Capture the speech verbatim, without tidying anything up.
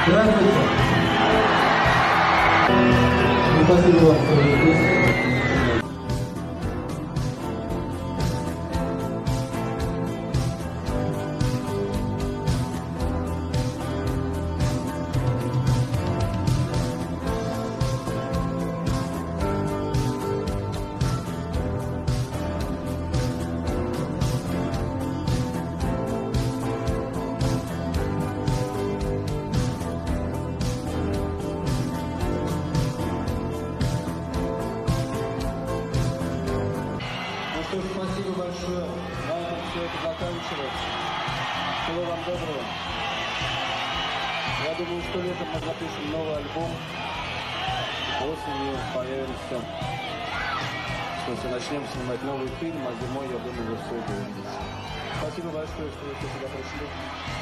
Здравствуйте. Спасибо вам, что вы здесь. Спасибо большое. На этом все это заканчивается. Всего вам доброго. Я думаю, что летом мы запишем новый альбом. Осенью появимся. В смысле, начнем снимать новый фильм, а зимой, я думаю, вы все это увидите. Спасибо большое, что вы сюда пришли.